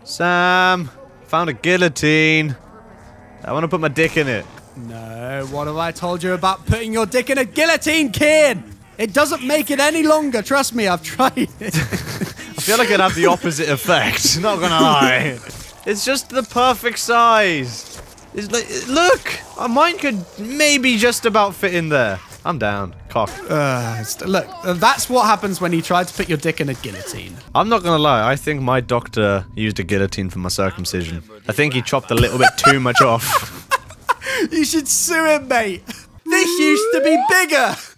Sam, found a guillotine. I want to put my dick in it. No, what have I told you about putting your dick in a guillotine, kid? It doesn't make it any longer, trust me, I've tried it. I feel like it'd have the opposite effect, not gonna lie. It's just the perfect size. It's like, look, mine could maybe just about fit in there. I'm down. Cock. Look, that's what happens when you try to put your dick in a guillotine. I'm not gonna lie, I think my doctor used a guillotine for my circumcision. I think he chopped a little bit too much off. You should sue him, mate. This used to be bigger.